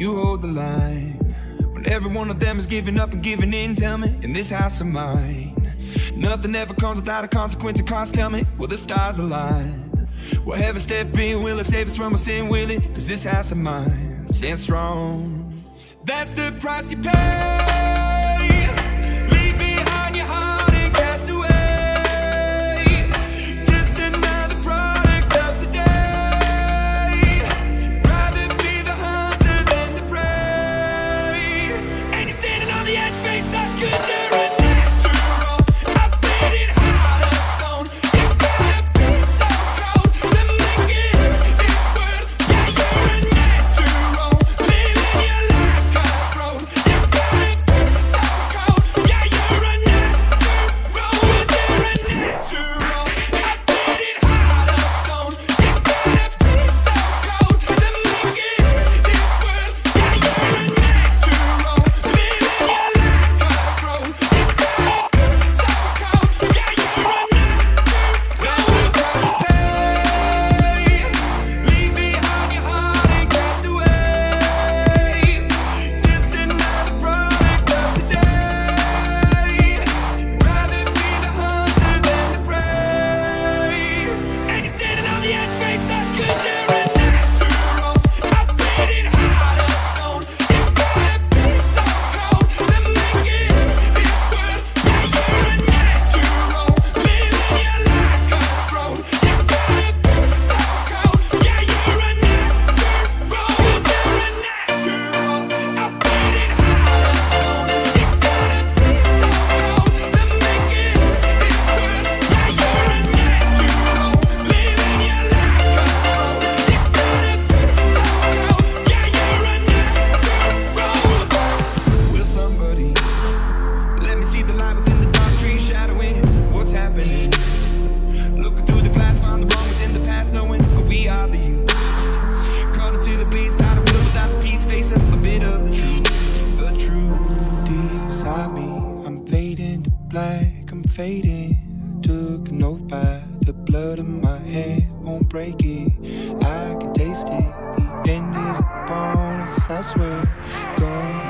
you hold the line. When every one of them is giving up and giving in, tell me, in this house of mine, nothing ever comes without a consequence and cost. Tell me, will the stars align? Will heaven step in? Will it save us from our sin? Will it? Cause this house of mine stands strong. That's the price you pay. Leave behind your heart and cast away. Just another product of today. Rather be the hunter than the prey. And you're standing on the edge, face up, cause you're a natural. I bet it hard of stone. You gotta be so cold to make it this world. Yeah, you're a natural. Living your life cutthroat. You gotta be so cold. Yeah, you're a natural. 'Cause you're a natural. I bet it hard of stone. You gotta be so cold to make it this world. Yeah, you're a natural. Living your life cutthroat. You gotta be so cold. Yeah, you're a natural. That's the price you pay. Leave behind your heart and cast away. Just another product of today. Rather be the hunter than the prey. And you're standing on the edge, face up, cause you're a natural. I bet it hard of stone. You gotta be so cold to make it this world. Yeah, you're a natural. Living your life cutthroat. You gotta be so cold. Yeah, you're a natural. 'Cause you're a natural. I bet it hard of stone. You gotta be so cold to make it this world. Yeah, you're a natural. Living your life cutthroat. You gotta be so cold. Yeah, you're a natural. Will somebody let me see the light within the dark trees shadowing what's happening? Looking through the glass, find the wrong within the past, knowing we are the youth. Caught into the beast, out of will without the peace, facing a bit of the truth, the truth. Deep inside me, I'm fading to black, I'm fading. Took an oath by the blood in my hand, won't break it. I can taste it, the end is upon us, I swear. Gonna